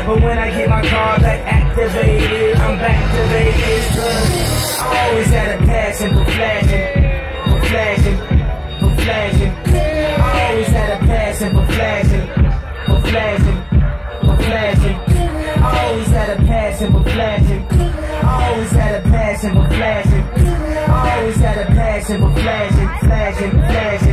But when I get my car back activated, I'm back to Vegas. Cause I always had a passion for flashing, for flashing, for flashing. I always had a passion for flashing, for flashing, for flashing. I always had a passion for flashing. I always had a passion for flashing. I always had a passion for flashing, flashing, flashing.